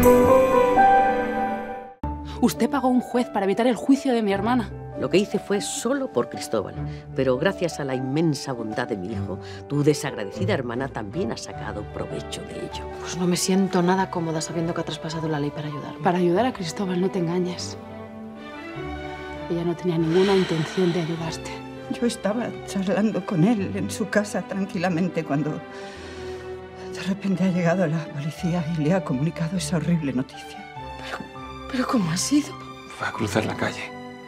Usted pagó a un juez para evitar el juicio de mi hermana. Lo que hice fue solo por Cristóbal, pero gracias a la inmensa bondad de mi hijo, tu desagradecida hermana también ha sacado provecho de ello. Pues no me siento nada cómoda sabiendo que ha traspasado la ley para ayudarme. Para ayudar a Cristóbal, no te engañes. Ella no tenía ninguna intención de ayudarte. Yo estaba charlando con él en su casa tranquilamente cuando de repente ha llegado la policía y le ha comunicado esa horrible noticia. ¿Pero cómo ha sido? Fue a cruzar la calle.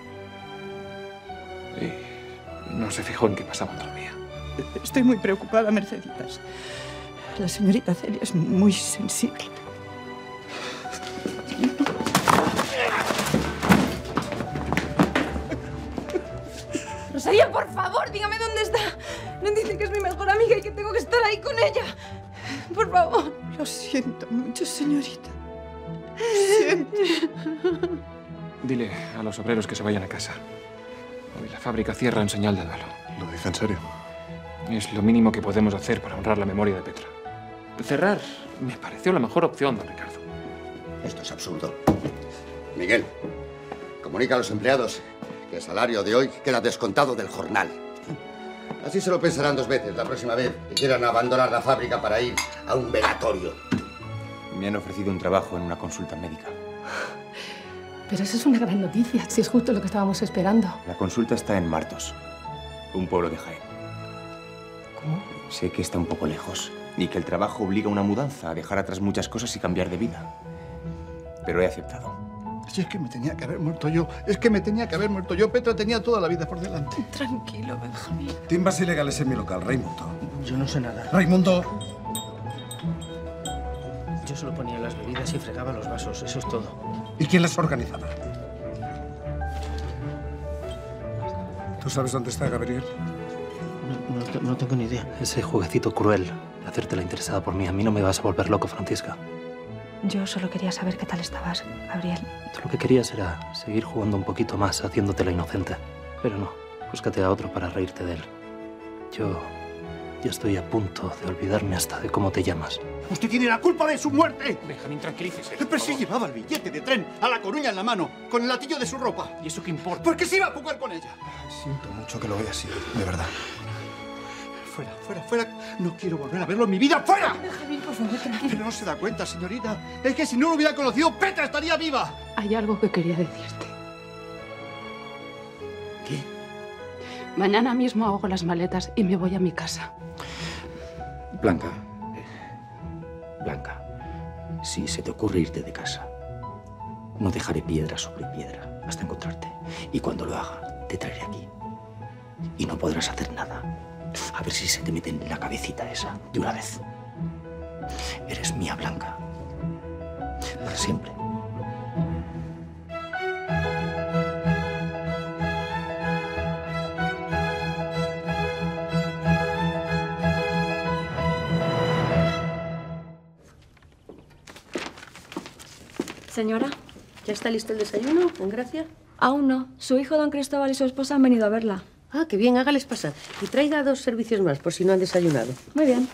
Y no se fijó en que pasaba otra mía. Estoy muy preocupada, Merceditas. La señorita Celia es muy sensible. Rosalía, por favor, dígame dónde está. No dice que es mi mejor amiga y que tengo que estar ahí con ella. Por favor. Lo siento mucho, señorita. Lo siento. Dile a los obreros que se vayan a casa. Hoy la fábrica cierra en señal de duelo. ¿Lo dice en serio? Es lo mínimo que podemos hacer para honrar la memoria de Petra. Cerrar me pareció la mejor opción, don Ricardo. Esto es absurdo. Miguel, comunica a los empleados que el salario de hoy queda descontado del jornal. Así se lo pensarán 2 veces la próxima vez que quieran abandonar la fábrica para ir a un velatorio. Me han ofrecido un trabajo en una consulta médica. Pero eso es una gran noticia, si es justo lo que estábamos esperando. La consulta está en Martos, un pueblo de Jaén. ¿Cómo? Sé que está un poco lejos y que el trabajo obliga a una mudanza, a dejar atrás muchas cosas y cambiar de vida. Pero he aceptado. Si es que me tenía que haber muerto yo. Es que me tenía que haber muerto yo. Petra tenía toda la vida por delante. Tranquilo, Benjamín. Timbas ilegales en mi local, Raimundo. Yo no sé nada. Raimundo. Yo solo ponía las bebidas y fregaba los vasos, eso es todo. ¿Y quién las organizaba? ¿Tú sabes dónde está Gabriel? No tengo ni idea. Ese jueguecito cruel de hacerte la interesada por mí. A mí no me vas a volver loco, Francisca. Yo solo quería saber qué tal estabas, Gabriel. Tú lo que querías era seguir jugando un poquito más, haciéndote la inocente. Pero no, búscate a otro para reírte de él. Yo ya estoy a punto de olvidarme hasta de cómo te llamas. ¡Usted tiene la culpa de su muerte! Benjamín, tranquilícese. Pero si llevaba el billete de tren a La Coruña en la mano, con el latillo de su ropa. ¿Y eso qué importa? Porque se iba a jugar con ella. Siento mucho que lo vea así, de verdad. Fuera, fuera, fuera. No quiero volver a verlo en mi vida. ¡Fuera! Benjamín, por favor, tranquilo. Pero no se da cuenta, señorita. Es que si no lo hubiera conocido, Petra estaría viva. Hay algo que quería decirte. ¿Qué? Mañana mismo hago las maletas y me voy a mi casa. Blanca. Blanca, si se te ocurre irte de casa, no dejaré piedra sobre piedra hasta encontrarte. Y cuando lo haga, te traeré aquí. Y no podrás hacer nada. A ver si se te mete en la cabecita esa de una vez. Eres mía, Blanca. Para siempre. Señora. ¿Ya está listo el desayuno, con gracia? Aún no. Su hijo, don Cristóbal, y su esposa han venido a verla. Ah, qué bien, hágales pasar. Y traiga 2 servicios más, por si no han desayunado. Muy bien.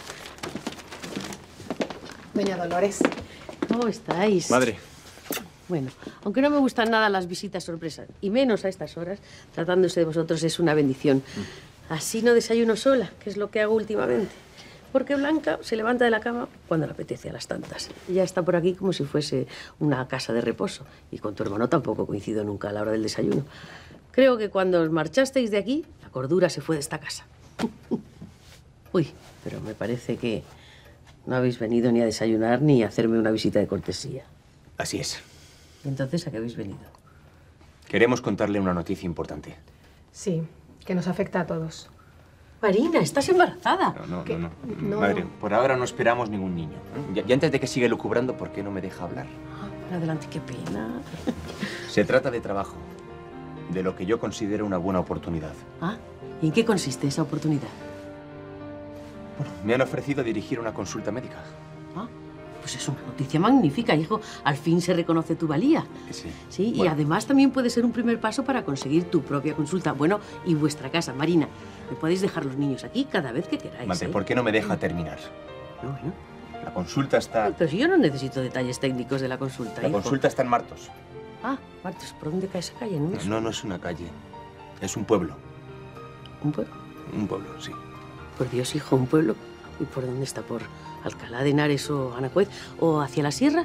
Doña Dolores. ¿Cómo estáis? Madre. Bueno, aunque no me gustan nada las visitas sorpresas, y menos a estas horas, tratándose de vosotros es una bendición. Así no desayuno sola, que es lo que hago últimamente. Porque Blanca se levanta de la cama cuando le apetece a las tantas. Ya está por aquí como si fuese una casa de reposo. Y con tu hermano tampoco coincido nunca a la hora del desayuno. Creo que cuando os marchasteis de aquí, la cordura se fue de esta casa. Uy, pero me parece que no habéis venido ni a desayunar ni a hacerme una visita de cortesía. Así es. ¿Y entonces a qué habéis venido? Queremos contarle una noticia importante. Sí, que nos afecta a todos. Marina, estás embarazada. No. Madre, por ahora no esperamos ningún niño. Y antes de que siga lucubrando, ¿por qué no me deja hablar? Para adelante, qué pena. Se trata de trabajo, de lo que yo considero una buena oportunidad. Ah, ¿y en qué consiste esa oportunidad? Bueno, me han ofrecido dirigir una consulta médica. Ah, pues es una noticia magnífica, hijo. Al fin se reconoce tu valía. Sí. Sí, bueno. Y además también puede ser un primer paso para conseguir tu propia consulta. Bueno, y vuestra casa, Marina. Me podéis dejar los niños aquí cada vez que queráis. Madre, ¿por qué no me deja terminar? No. La La consulta está... Pero si yo no necesito detalles técnicos de la consulta, La hijo. consulta está en Martos. Ah, Martos, ¿por dónde cae esa calle? No, no es una calle. Es un pueblo. ¿Un pueblo? Un pueblo, sí. Por Dios, hijo, ¿un pueblo? ¿Y por dónde está? ¿Por Alcalá de Henares o Anacuez? ¿O hacia la sierra?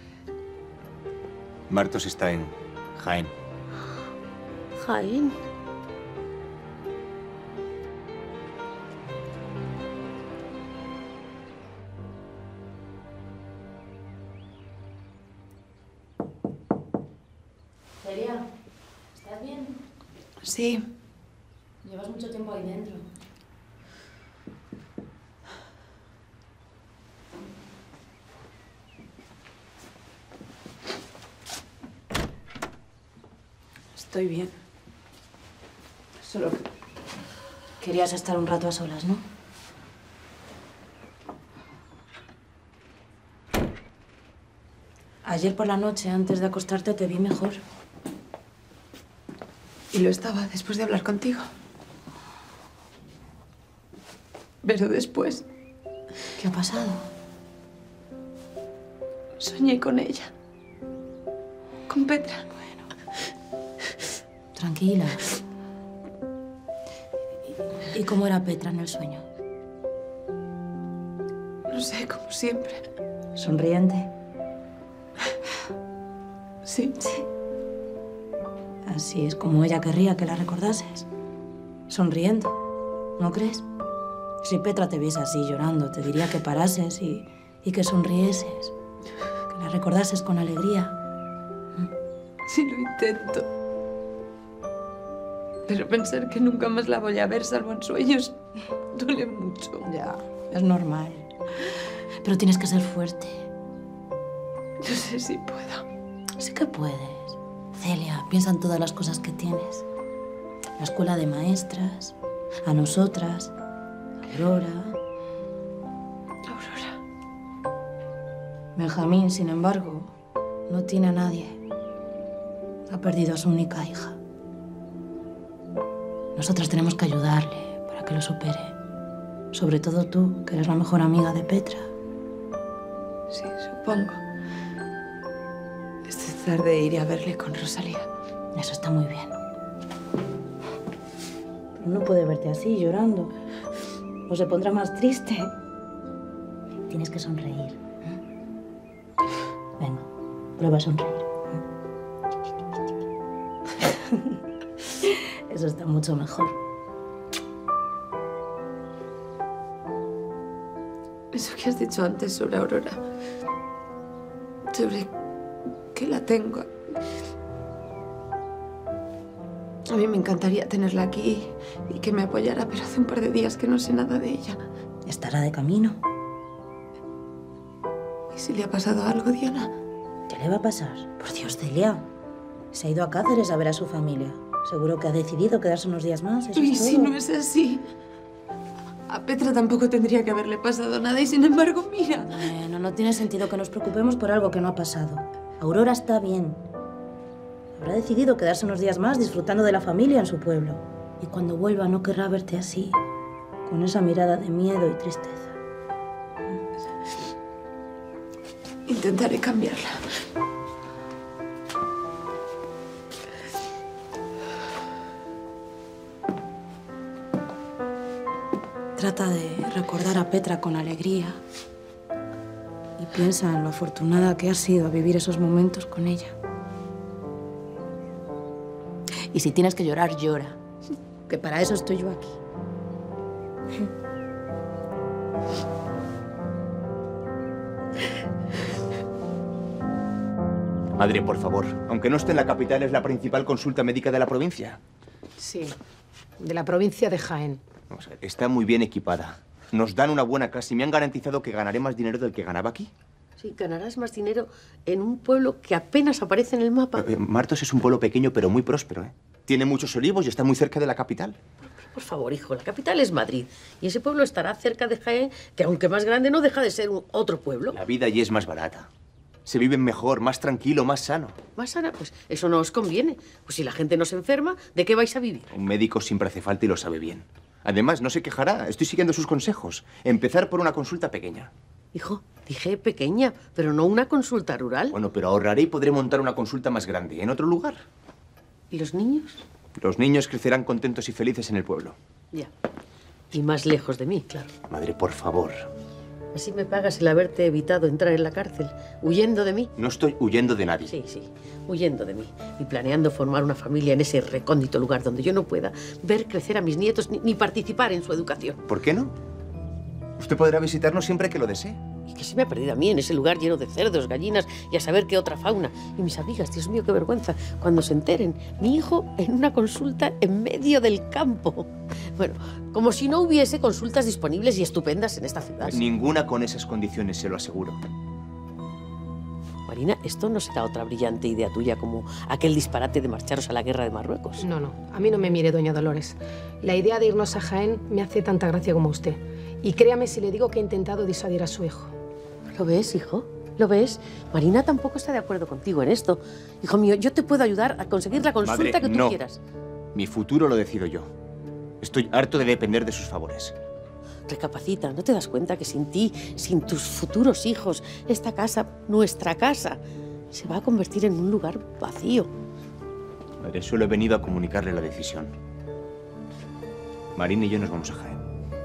Martos está en Jaén. Jaén. Celia, ¿estás bien? Sí. Llevas mucho tiempo ahí dentro. Estoy bien. Solo que... Querías estar un rato a solas, ¿no? Ayer por la noche, antes de acostarte, te vi mejor. Y lo estaba después de hablar contigo. Pero después... ¿Qué ha pasado? Soñé con ella. Con Petra. Tranquila. ¿Y cómo era Petra en el sueño? No sé, como siempre. ¿Sonriente? Sí. Así es como ella querría que la recordases. Sonriendo. ¿No crees? Si Petra te viese así llorando, te diría que parases y que sonrieses. Que la recordases con alegría. Sí, lo intento. Pero pensar que nunca más la voy a ver, salvo en sueños, duele mucho. Ya, es normal. Pero tienes que ser fuerte. No sé si puedo. Sí que puedes. Celia, piensa en todas las cosas que tienes. La escuela de maestras, a nosotras, a Aurora. Benjamín, sin embargo, no tiene a nadie. Ha perdido a su única hija. Nosotras tenemos que ayudarle para que lo supere. Sobre todo tú, que eres la mejor amiga de Petra. Sí, supongo. Esta tarde iré a verle con Rosalía. Eso está muy bien. Pero no puede verte así, llorando. O se pondrá más triste. Tienes que sonreír. Venga, prueba a sonreír. Eso está mucho mejor. Eso que has dicho antes sobre Aurora. Sobre que la tengo. A mí me encantaría tenerla aquí y que me apoyara, pero hace un par de días que no sé nada de ella. Estará de camino. ¿Y si le ha pasado algo, Diana? ¿Qué le va a pasar? Por Dios, Celia. Se ha ido a Cáceres a ver a su familia. Seguro que ha decidido quedarse unos días más. Eso Y es si todo. no es así. A Petra tampoco tendría que haberle pasado nada y sin embargo, mira. Bueno, no tiene sentido que nos preocupemos por algo que no ha pasado. Aurora está bien. Habrá decidido quedarse unos días más disfrutando de la familia en su pueblo. Y cuando vuelva no querrá verte así, con esa mirada de miedo y tristeza. Intentaré cambiarla. Trata de recordar a Petra con alegría y piensa en lo afortunada que has sido vivir esos momentos con ella. Y si tienes que llorar, llora, que para eso estoy yo aquí. Madre, por favor, aunque no esté en la capital, es la principal consulta médica de la provincia. Sí, de la provincia de Jaén. Vamos a ver, está muy bien equipada. Nos dan una buena clase y me han garantizado que ganaré más dinero del que ganaba aquí. Sí, ganarás más dinero en un pueblo que apenas aparece en el mapa. Martos es un pueblo pequeño, pero muy próspero, ¿eh? Tiene muchos olivos y está muy cerca de la capital. Por favor, hijo, la capital es Madrid. Y ese pueblo estará cerca de Jaén, que aunque más grande, no deja de ser otro pueblo. La vida allí es más barata. Se vive mejor, más tranquilo, más sano. Más sana, pues eso no os conviene. Pues si la gente no se enferma, ¿de qué vais a vivir? Un médico siempre hace falta y lo sabe bien. Además, no se quejará. Estoy siguiendo sus consejos. Empezar por una consulta pequeña. Hijo, Dije pequeña, pero no una consulta rural. Bueno, pero ahorraré y podré montar una consulta más grande, en otro lugar. ¿Y los niños? Los niños crecerán contentos y felices en el pueblo. Ya. Y más lejos de mí, claro. Madre, por favor. Así me pagas el haberte evitado entrar en la cárcel, huyendo de mí. No estoy huyendo de nadie. Sí, sí, huyendo de mí. Y planeando formar una familia en ese recóndito lugar donde yo no pueda ver crecer a mis nietos ni participar en su educación. ¿Por qué no? Usted podrá visitarnos siempre que lo desee. Y que se me ha perdido a mí en ese lugar lleno de cerdos, gallinas y a saber qué otra fauna. Y mis amigas, Dios mío, qué vergüenza, cuando se enteren. Mi hijo en una consulta en medio del campo. Bueno, como si no hubiese consultas disponibles y estupendas en esta ciudad. Ninguna con esas condiciones, se lo aseguro. Marina, ¿esto no será otra brillante idea tuya como aquel disparate de marcharos a la guerra de Marruecos? No, no. A mí no me mire, doña Dolores. La idea de irnos a Jaén me hace tanta gracia como usted. Y créame si le digo que he intentado disuadir a su hijo. ¿Lo ves, hijo? ¿Lo ves? Marina tampoco está de acuerdo contigo en esto. Hijo mío, yo te puedo ayudar a conseguir la consulta Madre, que tú no. quieras. Mi futuro lo decido yo. Estoy harto de depender de sus favores. Recapacita, ¿no te das cuenta que sin ti, sin tus futuros hijos, esta casa, nuestra casa, se va a convertir en un lugar vacío? Madre, solo he venido a comunicarle la decisión. Marina y yo nos vamos a Jaén.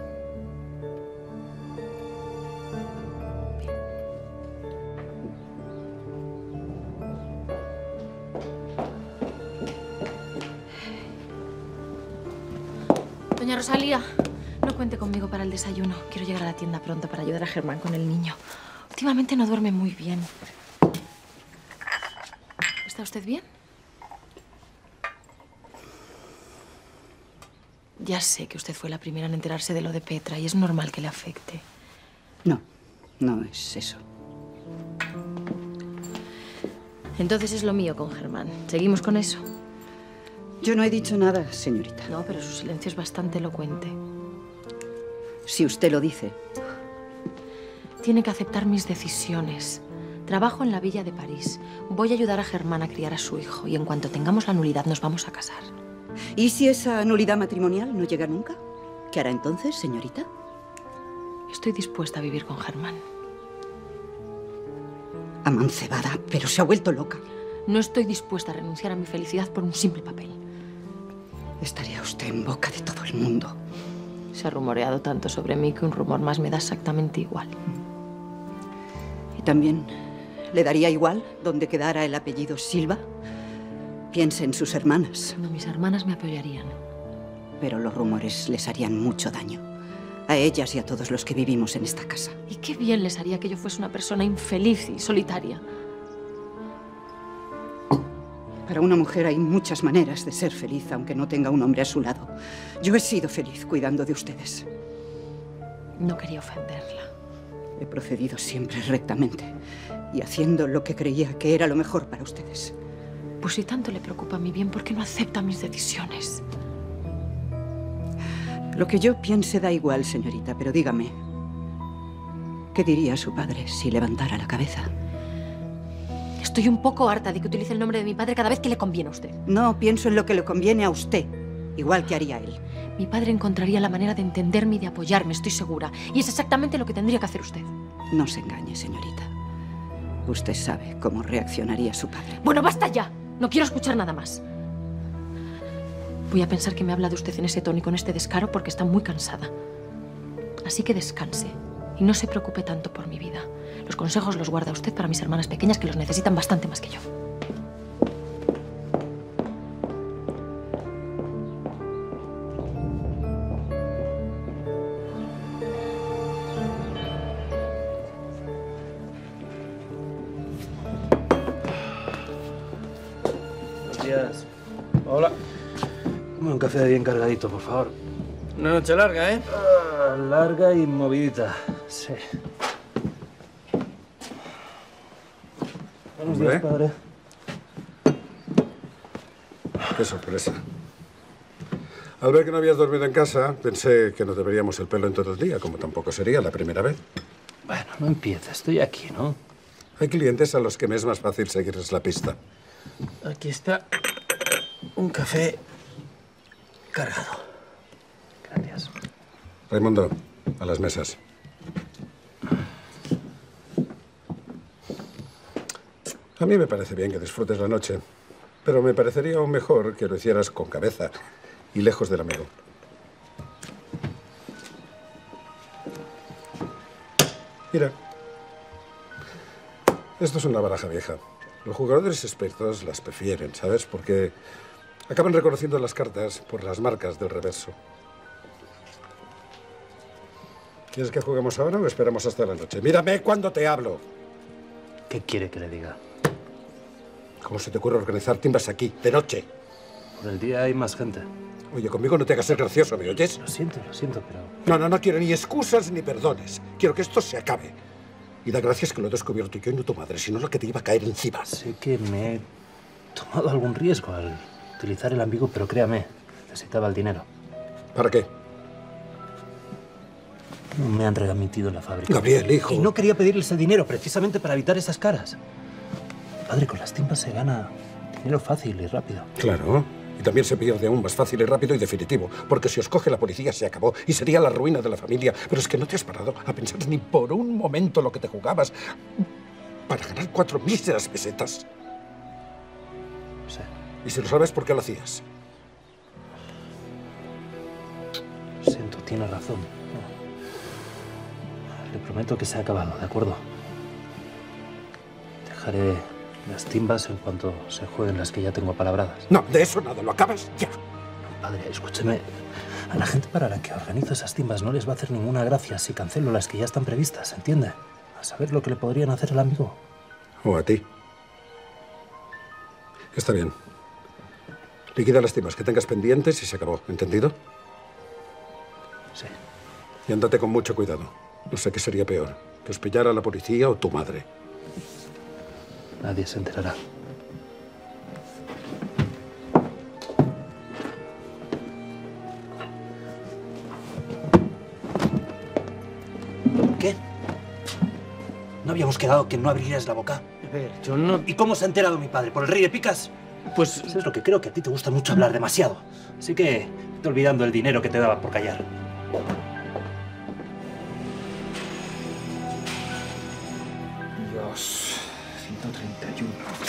Doña Rosalía, no cuente conmigo para el desayuno. Quiero llegar a la tienda pronto para ayudar a Germán con el niño. Últimamente no duerme muy bien. ¿Está usted bien? Ya sé que usted fue la primera en enterarse de lo de Petra y es normal que le afecte. No, no es eso. Entonces es lo mío con Germán. ¿Seguimos con eso? Yo no he dicho nada, señorita. No, pero su silencio es bastante elocuente. Si usted lo dice. Tiene que aceptar mis decisiones. Trabajo en la villa de París. Voy a ayudar a Germán a criar a su hijo y en cuanto tengamos la nulidad nos vamos a casar. ¿Y si esa nulidad matrimonial no llega nunca? ¿Qué hará entonces, señorita? Estoy dispuesta a vivir con Germán. Amancebada, pero se ha vuelto loca. No estoy dispuesta a renunciar a mi felicidad por un simple papel. Estaría usted en boca de todo el mundo. Se ha rumoreado tanto sobre mí que un rumor más me da exactamente igual. ¿Y también le daría igual donde quedara el apellido Silva? Piense en sus hermanas. No, mis hermanas me apoyarían. Pero los rumores les harían mucho daño. A ellas y a todos los que vivimos en esta casa. Y qué bien les haría que yo fuese una persona infeliz y solitaria. Para una mujer hay muchas maneras de ser feliz, aunque no tenga un hombre a su lado. Yo he sido feliz cuidando de ustedes. No quería ofenderla. He procedido siempre rectamente y haciendo lo que creía que era lo mejor para ustedes. Pues si tanto le preocupa mi bien, ¿por qué no acepta mis decisiones? Lo que yo piense da igual, señorita, pero dígame, ¿qué diría su padre si levantara la cabeza? Estoy un poco harta de que utilice el nombre de mi padre cada vez que le conviene a usted. No, pienso en lo que le conviene a usted, igual que haría él. Mi padre encontraría la manera de entenderme y de apoyarme, estoy segura. Y es exactamente lo que tendría que hacer usted. No se engañe, señorita. Usted sabe cómo reaccionaría su padre. Bueno, basta ya. No quiero escuchar nada más. Voy a pensar que me habla de usted en ese tono y con este descaro porque está muy cansada. Así que descanse y no se preocupe tanto por mi vida. Los consejos los guarda usted para mis hermanas pequeñas que los necesitan bastante más que yo. Buenos días. Hola. Dame un café bien cargadito, por favor. Una noche larga, ¿eh? Larga y movidita, sí. Buenos días, padre. Qué sorpresa. Al ver que no habías dormido en casa, pensé que no te veríamos el pelo en todo el día, como tampoco sería la primera vez. Bueno, no empieza. Estoy aquí, ¿no? Hay clientes a los que me es más fácil seguirles la pista. Aquí está un café cargado. Gracias. Raimundo, a las mesas. A mí me parece bien que disfrutes la noche, pero me parecería aún mejor que lo hicieras con cabeza y lejos del amigo. Mira, esto es una baraja vieja. Los jugadores expertos las prefieren, ¿sabes? Porque acaban reconociendo las cartas por las marcas del reverso. ¿Quieres que juguemos ahora o esperamos hasta la noche? Mírame cuando te hablo. ¿Qué quiere que le diga? ¿Cómo se te ocurre organizar timbas aquí, de noche? Por el día hay más gente. Oye, conmigo no te hagas ser gracioso, ¿me oyes? Lo siento, pero... No quiero ni excusas ni perdones. Quiero que esto se acabe. Y da gracias que lo he descubierto yo y no tu madre, sino la que te iba a caer encima. Sé que me he tomado algún riesgo al utilizar el ambiguo, pero créame, necesitaba el dinero. ¿Para qué? No me han remitido la fábrica. Gabriel, hijo. Y no quería pedirles el dinero precisamente para evitar esas caras. Padre, con las timbas se gana dinero fácil y rápido. Claro. Y también se pierde aún más fácil y rápido y definitivo. Porque si os coge la policía se acabó y sería la ruina de la familia. Pero es que no te has parado a pensar ni por un momento lo que te jugabas para ganar 4 míseras pesetas. Sí. ¿Y si lo sabes, por qué lo hacías? Siento, tiene razón. Le prometo que se ha acabado, ¿de acuerdo? Dejaré las timbas en cuanto se jueguen las que ya tengo apalabradas. No, de eso nada, lo acabas ya. Padre, escúcheme. A la gente para la que organizo esas timbas no les va a hacer ninguna gracia si cancelo las que ya están previstas, ¿entiende? A saber lo que le podrían hacer al amigo. O a ti. Está bien. Liquida las timbas que tengas pendientes y se acabó, ¿entendido? Sí. Y ándate con mucho cuidado. No sé qué sería peor, que os pillara la policía o tu madre. Nadie se enterará. ¿Qué? ¿No habíamos quedado que no abrirías la boca? A ver, yo no... ¿Y cómo se ha enterado mi padre? ¿Por el rey de picas? Pues... Eso es lo que creo, que a ti te gusta mucho hablar demasiado. Así que estoy olvidando el dinero que te daba por callar. Dios, 131.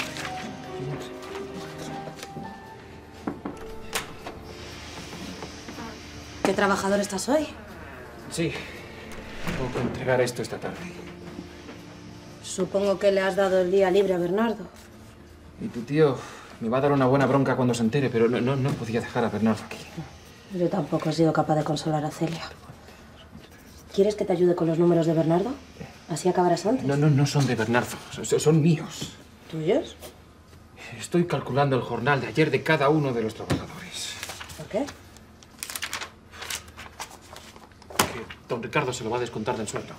¿Qué trabajador estás hoy? Sí, tengo que entregar esto esta tarde. Supongo que le has dado el día libre a Bernardo. Y tu tío me va a dar una buena bronca cuando se entere, pero no podía dejar a Bernardo aquí. Yo tampoco he sido capaz de consolar a Celia. ¿Quieres que te ayude con los números de Bernardo? ¿Así acabarás antes? No son de Bernardo, son míos. ¿Tuyos? Estoy calculando el jornal de ayer de cada uno de los trabajadores. ¿Por qué? Que don Ricardo se lo va a descontar del sueldo.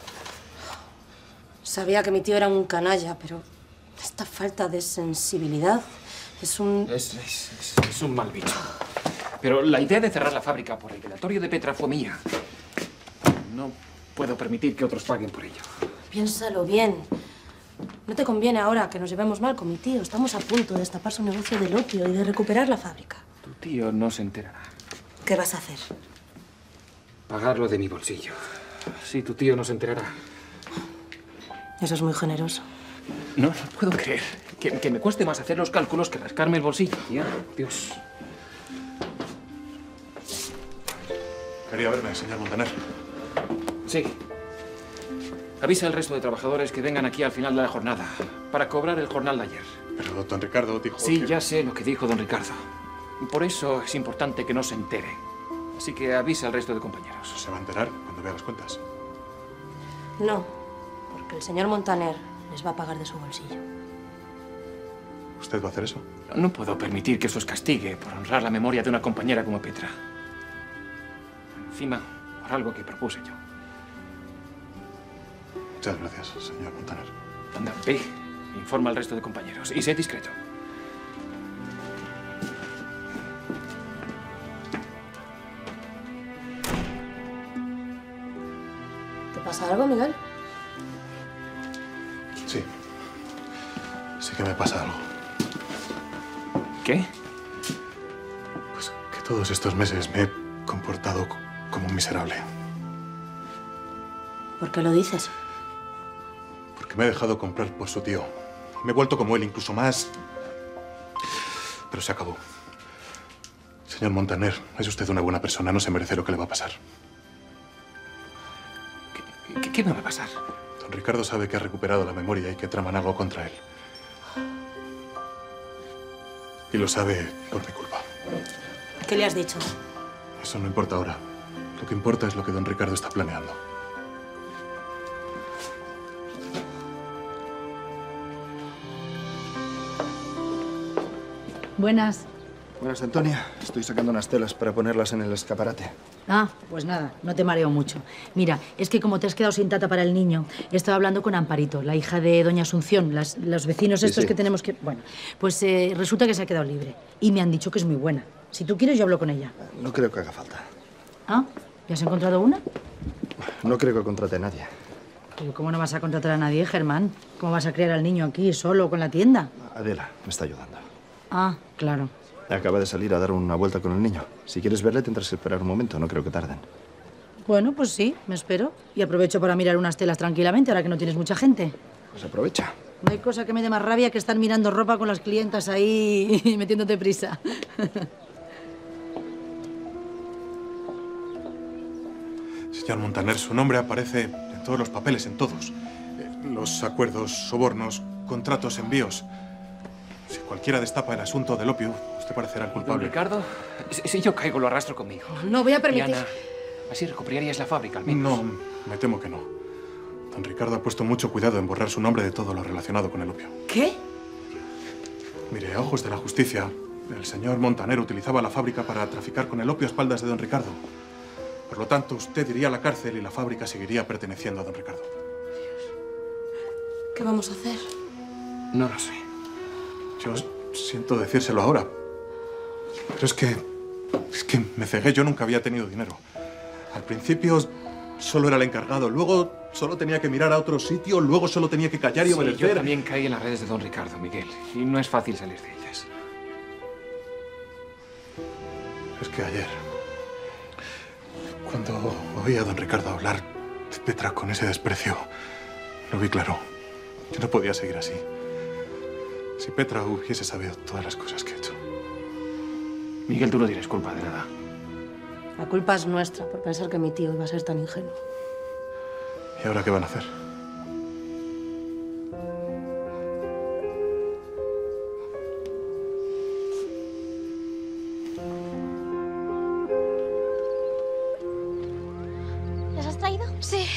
Sabía que mi tío era un canalla, pero esta falta de sensibilidad es un... Es un mal bicho. Pero la idea de cerrar la fábrica por el velatorio de Petra fue mía. No puedo permitir que otros paguen por ello. Piénsalo bien. No te conviene ahora que nos llevemos mal con mi tío. Estamos a punto de destapar su negocio del opio y de recuperar la fábrica. Tu tío no se enterará. ¿Qué vas a hacer? Pagarlo de mi bolsillo. Sí, tu tío no se enterará. Eso es muy generoso. No puedo creer que me cueste más hacer los cálculos que rascarme el bolsillo, tío. Dios. Quería verme, señor Montaner. Sí. Avisa al resto de trabajadores que vengan aquí al final de la jornada para cobrar el jornal de ayer. Pero don Ricardo dijo Sí, que... ya sé lo que dijo don Ricardo. Por eso es importante que no se entere. Así que avisa al resto de compañeros. ¿Se va a enterar cuando vea las cuentas? No, porque el señor Montaner les va a pagar de su bolsillo. ¿Usted va a hacer eso? No puedo permitir que eso os castigue por honrar la memoria de una compañera como Petra. Encima, por algo que propuse yo. Muchas gracias, señor Montaner. Anda, ve. Informa al resto de compañeros. Y sé discreto. ¿Te pasa algo, Miguel? Sí. Sí que me pasa algo. ¿Qué? Pues que todos estos meses me he comportado como un miserable. ¿Por qué lo dices? Porque me he dejado comprar por su tío. Me he vuelto como él, incluso más. Pero se acabó. Señor Montaner, es usted una buena persona, no se merece lo que le va a pasar. ¿Qué me va a pasar? Don Ricardo sabe que ha recuperado la memoria y que traman algo contra él. Y lo sabe por mi culpa. ¿Qué le has dicho? Eso no importa ahora. Lo que importa es lo que don Ricardo está planeando. Buenas. Buenas, Antonia. Estoy sacando unas telas para ponerlas en el escaparate. Ah, pues nada, no te mareo mucho. Mira, es que como te has quedado sin tata para el niño, he estado hablando con Amparito, la hija de doña Asunción, los vecinos estos que tenemos que... Bueno, pues resulta que se ha quedado libre. Y me han dicho que es muy buena. Si tú quieres, yo hablo con ella. No creo que haga falta. ¿Ah? ¿Ya has encontrado una? No creo que contrate a nadie. Pero ¿cómo no vas a contratar a nadie, Germán? ¿Cómo vas a criar al niño aquí, solo, con la tienda? Adela me está ayudando. Ah, claro. Acaba de salir a dar una vuelta con el niño. Si quieres verle, tendrás que esperar un momento. No creo que tarden. Bueno, pues sí, me espero. Y aprovecho para mirar unas telas tranquilamente, ahora que no tienes mucha gente. Pues aprovecha. No hay cosa que me dé más rabia que estar mirando ropa con las clientas ahí y metiéndote prisa. Señor Montaner, su nombre aparece en todos los papeles, en todos. Los acuerdos, sobornos, contratos, envíos. Si cualquiera destapa el asunto del opio, usted parecerá el culpable. Don Ricardo, si yo caigo, lo arrastro conmigo. No voy a permitir... Diana, así recuperarías la fábrica, al menos. No, me temo que no. Don Ricardo ha puesto mucho cuidado en borrar su nombre de todo lo relacionado con el opio. ¿Qué? Mire, a ojos de la justicia, el señor Montaner utilizaba la fábrica para traficar con el opio a espaldas de don Ricardo. Por lo tanto, usted iría a la cárcel y la fábrica seguiría perteneciendo a don Ricardo. ¿Qué vamos a hacer? No lo sé. Yo siento decírselo ahora, pero es que me cegué. Yo nunca había tenido dinero. Al principio solo era el encargado, luego solo tenía que mirar a otro sitio, luego solo tenía que callar y obedecer. Yo también caí en las redes de don Ricardo, Miguel, y no es fácil salir de ellas. Es que ayer, cuando oí a don Ricardo hablar de Petra con ese desprecio, lo vi claro. Yo no podía seguir así. Si Petra hubiese sabido todas las cosas que he hecho. Miguel, tú no tienes culpa de nada. La culpa es nuestra por pensar que mi tío iba a ser tan ingenuo. ¿Y ahora qué van a hacer? ¿Las has traído? Sí.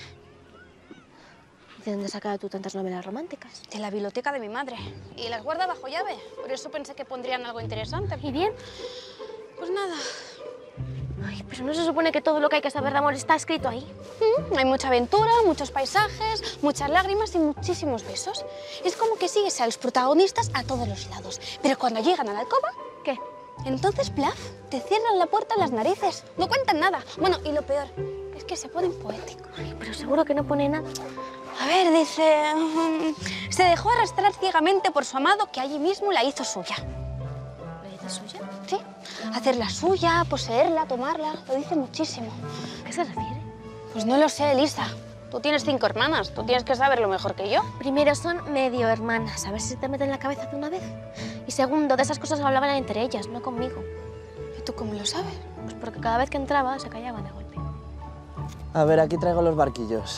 ¿De dónde has sacado tú tantas novelas románticas? De la biblioteca de mi madre. Y las guarda bajo llave. Por eso pensé que pondrían algo interesante. ¿Y bien? Pues nada. Ay, pero ¿no se supone que todo lo que hay que saber de amor está escrito ahí? Hay mucha aventura, muchos paisajes, muchas lágrimas y muchísimos besos. Es como que sigues a los protagonistas a todos los lados. Pero cuando llegan a la alcoba, ¿qué? Entonces, plaf, te cierran la puerta en las narices. No cuentan nada. Bueno, y lo peor es que se ponen poéticos. Ay, pero seguro que no pone nada. A ver, dice... se dejó arrastrar ciegamente por su amado que allí mismo la hizo suya. ¿La hizo suya? Sí. Hacerla suya, poseerla, tomarla. Lo dice muchísimo. ¿A qué se refiere? Pues no lo sé, Elisa. Tú tienes 5 hermanas. Tú tienes que saberlo mejor que yo. Primero, son medio hermanas. A ver si se te mete en la cabeza de una vez. Y segundo, de esas cosas hablaban entre ellas, no conmigo. ¿Y tú cómo lo sabes? Pues porque cada vez que entraba se callaban de golpe. A ver, aquí traigo los barquillos.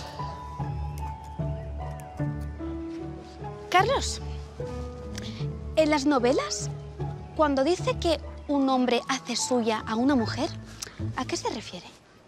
Carlos, en las novelas, cuando dice que un hombre hace suya a una mujer, ¿a qué se refiere?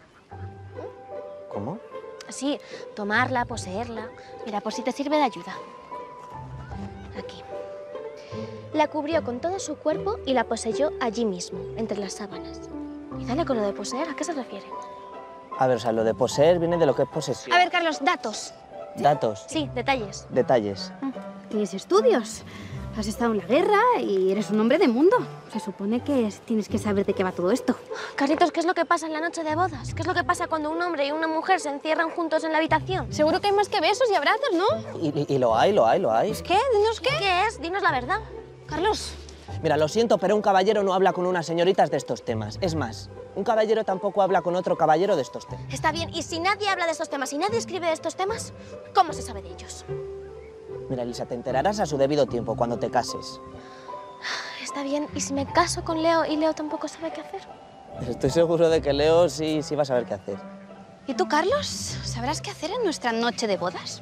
¿Cómo? Sí, tomarla, poseerla. Mira, por si te sirve de ayuda. Aquí. La cubrió con todo su cuerpo y la poseyó allí mismo, entre las sábanas. Y dale con lo de poseer, ¿a qué se refiere? A ver, o sea, lo de poseer viene de lo que es posesión. A ver, Carlos, datos. Datos. Sí, detalles. Detalles. Tienes estudios, has estado en la guerra y eres un hombre de mundo. Se supone que tienes que saber de qué va todo esto. Carlitos, ¿qué es lo que pasa en la noche de bodas? ¿Qué es lo que pasa cuando un hombre y una mujer se encierran juntos en la habitación? Seguro que hay más que besos y abrazos, ¿no? Y lo hay, lo hay, lo hay. ¿Qué? Dinos qué. ¿Qué es? Dinos la verdad. Carlos. Mira, lo siento, pero un caballero no habla con unas señoritas de estos temas. Es más, un caballero tampoco habla con otro caballero de estos temas. Está bien, y si nadie habla de estos temas y nadie escribe de estos temas, ¿cómo se sabe de ellos? Mira, Elisa, te enterarás a su debido tiempo, cuando te cases. Está bien. ¿Y si me caso con Leo y Leo tampoco sabe qué hacer? Estoy seguro de que Leo sí va a saber qué hacer. ¿Y tú, Carlos? ¿Sabrás qué hacer en nuestra noche de bodas?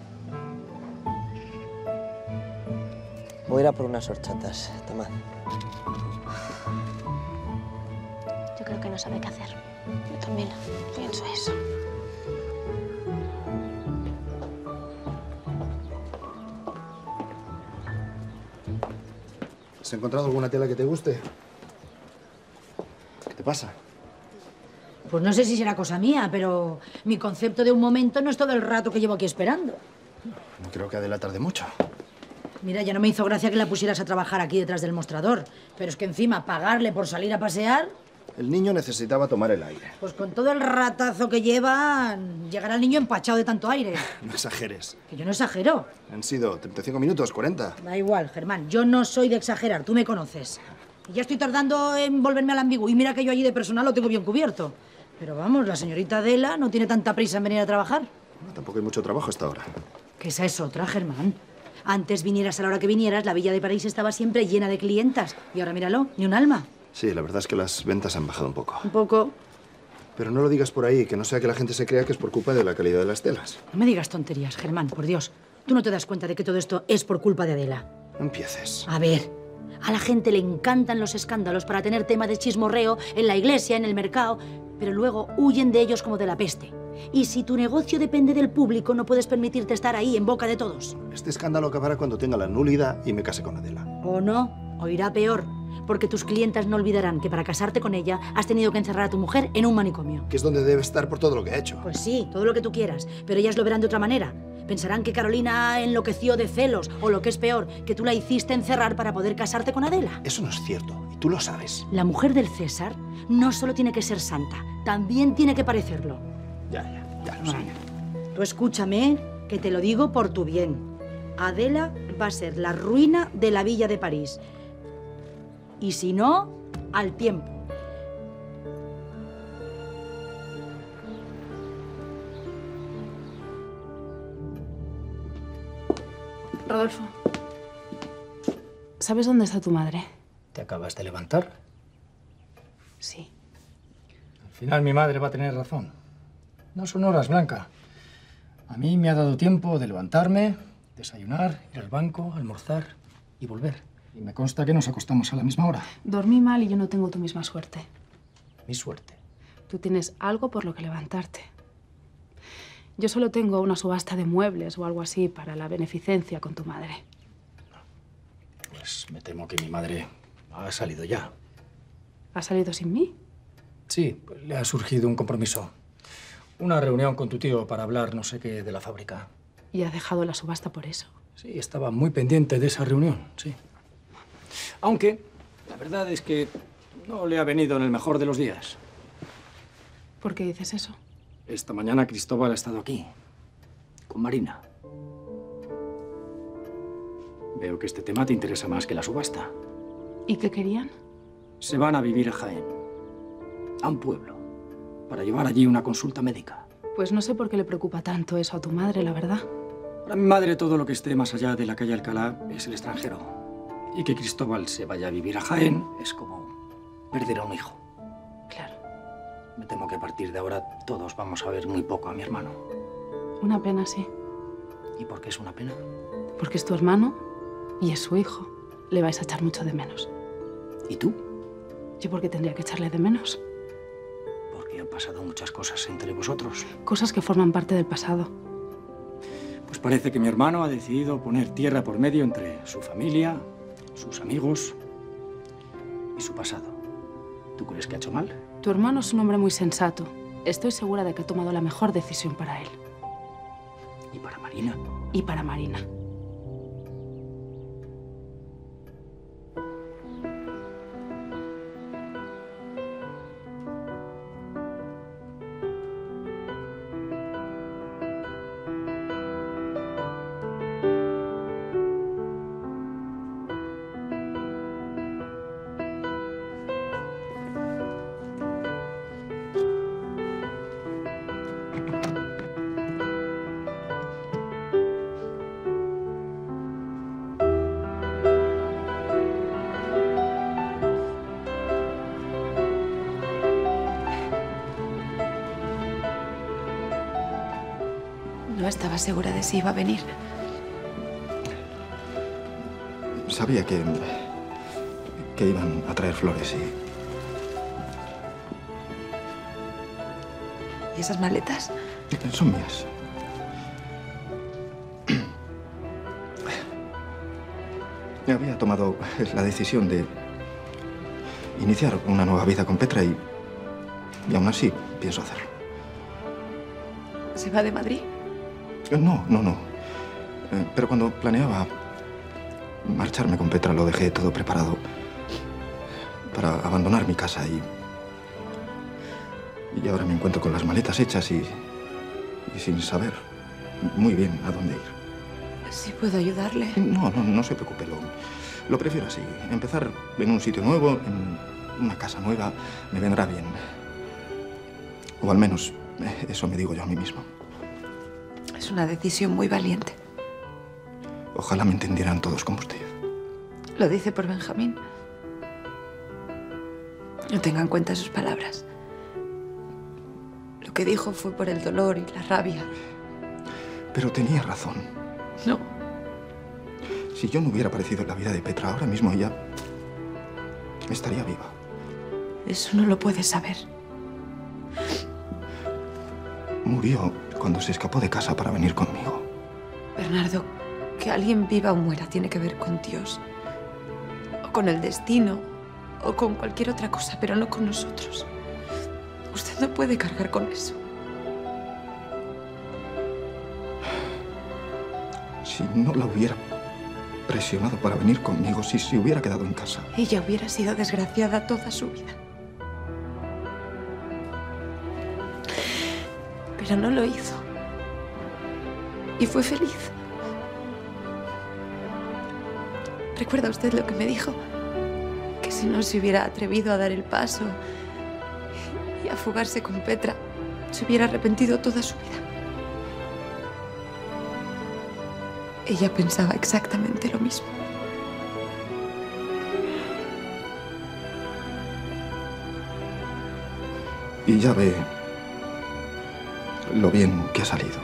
Voy a ir a por unas horchatas. Tomad. Yo creo que no sabe qué hacer. Yo también pienso eso. ¿Has encontrado alguna tela que te guste? ¿Qué te pasa? Pues no sé si será cosa mía, pero mi concepto de un momento no es todo el rato que llevo aquí esperando. No creo que Adela tarde mucho. Mira, ya no me hizo gracia que la pusieras a trabajar aquí detrás del mostrador. Pero es que encima pagarle por salir a pasear, El niño necesitaba tomar el aire. pues con todo el ratazo que lleva, llegará el niño empachado de tanto aire. No exageres. Que yo no exagero. Han sido 35 minutos, 40. Da igual, Germán, yo no soy de exagerar, tú me conoces. Y ya estoy tardando en volverme al ambiguo. Y mira que yo allí de personal lo tengo bien cubierto. Pero vamos, la señorita Adela no tiene tanta prisa en venir a trabajar. Tampoco hay mucho trabajo hasta ahora. Que esa es otra, Germán. Antes vinieras a la hora que vinieras, la Villa de París estaba siempre llena de clientas. Y ahora míralo, ni un alma. Sí, la verdad es que las ventas han bajado un poco. Un poco. Pero no lo digas por ahí, que no sea que la gente se crea que es por culpa de la calidad de las telas. No me digas tonterías, Germán, por Dios. Tú no te das cuenta de que todo esto es por culpa de Adela. No empieces. A ver, a la gente le encantan los escándalos para tener tema de chismorreo en la iglesia, en el mercado, pero luego huyen de ellos como de la peste. Y si tu negocio depende del público, no puedes permitirte estar ahí en boca de todos. Este escándalo acabará cuando tenga la nulidad y me case con Adela. O no, o irá peor, porque tus clientas no olvidarán que para casarte con ella has tenido que encerrar a tu mujer en un manicomio. Que es donde debe estar por todo lo que ha hecho. Pues sí, todo lo que tú quieras, pero ellas lo verán de otra manera. Pensarán que Carolina enloqueció de celos, o lo que es peor, que tú la hiciste encerrar para poder casarte con Adela. Eso no es cierto, y tú lo sabes. La mujer del César no solo tiene que ser santa, también tiene que parecerlo. Ya lo sé. Tú escúchame, que te lo digo por tu bien. Adela va a ser la ruina de la Villa de París. Y si no, al tiempo. Rodolfo, ¿sabes dónde está tu madre? ¿Te acabas de levantar? Sí. Al final mi madre va a tener razón. No son horas, Blanca. A mí me ha dado tiempo de levantarme, desayunar, ir al banco, almorzar y volver. Y me consta que nos acostamos a la misma hora. Dormí mal y yo no tengo tu misma suerte. Mi suerte. Tú tienes algo por lo que levantarte. Yo solo tengo una subasta de muebles o algo así para la beneficencia con tu madre. Pues me temo que mi madre ha salido ya. ¿Has salido sin mí? Sí, pues le ha surgido un compromiso. Una reunión con tu tío para hablar no sé qué de la fábrica. ¿Y has dejado la subasta por eso? Sí, estaba muy pendiente de esa reunión, sí. Aunque la verdad es que no le ha venido en el mejor de los días. ¿Por qué dices eso? Esta mañana Cristóbal ha estado aquí, con Marina. Veo que este tema te interesa más que la subasta. ¿Y qué querían? Se van a vivir a Jaén, a un pueblo, para llevar allí una consulta médica. Pues no sé por qué le preocupa tanto eso a tu madre, la verdad. Para mi madre todo lo que esté más allá de la calle Alcalá es el extranjero. Y que Cristóbal se vaya a vivir a Jaén es como perder a un hijo. Claro. Me temo que a partir de ahora todos vamos a ver muy poco a mi hermano. Una pena, sí. ¿Y por qué es una pena? Porque es tu hermano y es su hijo. Le vais a echar mucho de menos. ¿Y tú? ¿Yo por qué tendría que echarle de menos? Porque han pasado muchas cosas entre vosotros. Cosas que forman parte del pasado. Pues parece que mi hermano ha decidido poner tierra por medio entre su familia, sus amigos y su pasado. ¿Tú crees que ha hecho mal? Tu hermano es un hombre muy sensato. Estoy segura de que ha tomado la mejor decisión para él. ¿Y para Marina? Y para Marina. no estaba segura de si iba a venir. Sabía que iban a traer flores ¿Y esas maletas? Son mías. Había tomado la decisión de iniciar una nueva vida con Petra y aún así pienso hacerlo. ¿Se va de Madrid? No. Pero cuando planeaba marcharme con Petra lo dejé todo preparado para abandonar mi casa y ahora me encuentro con las maletas hechas y sin saber muy bien a dónde ir. ¿Sí puedo ayudarle? No se preocupe. Lo prefiero así. Empezar en un sitio nuevo, en una casa nueva, me vendrá bien. O al menos eso me digo yo a mí mismo. Es una decisión muy valiente. Ojalá me entendieran todos como usted. Lo dice por Benjamín. No tenga en cuenta sus palabras. Lo que dijo fue por el dolor y la rabia. Pero tenía razón. No. Si yo no hubiera aparecido en la vida de Petra, ahora mismo ella estaría viva. Eso no lo puedes saber. Murió cuando se escapó de casa para venir conmigo. Bernardo, que alguien viva o muera tiene que ver con Dios. O con el destino. O con cualquier otra cosa, pero no con nosotros. Usted no puede cargar con eso. Si no la hubiera presionado para venir conmigo, si se hubiera quedado en casa. Ella hubiera sido desgraciada toda su vida. Pero no lo hizo. Y fue feliz. ¿Recuerda usted lo que me dijo? Que si no se hubiera atrevido a dar el paso y a fugarse con Petra, se hubiera arrepentido toda su vida. Ella pensaba exactamente lo mismo. Y ya ve lo bien que ha salido.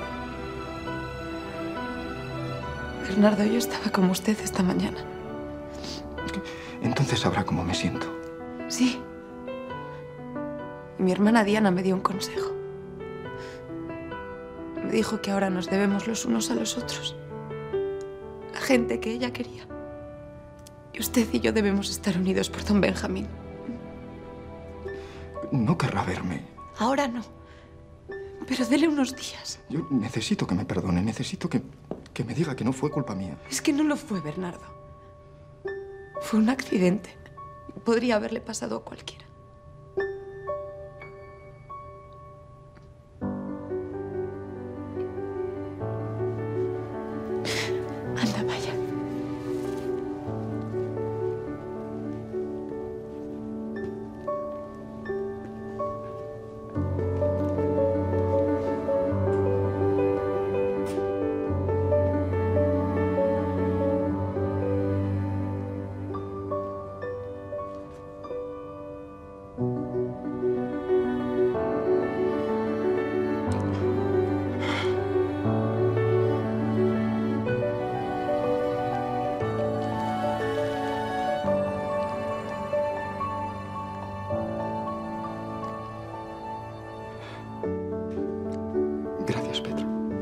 Bernardo, yo estaba como usted esta mañana. Entonces sabrá cómo me siento. Sí. Mi hermana Diana me dio un consejo. Me dijo que ahora nos debemos los unos a los otros. La gente que ella quería. Y usted y yo debemos estar unidos por don Benjamín. No querrá verme. Ahora no. Pero dele unos días. Yo necesito que me perdone. Necesito que me diga que no fue culpa mía. Es que no lo fue, Bernardo. Fue un accidente. Podría haberle pasado a cualquiera. Anda, vaya. Gracias, Petra.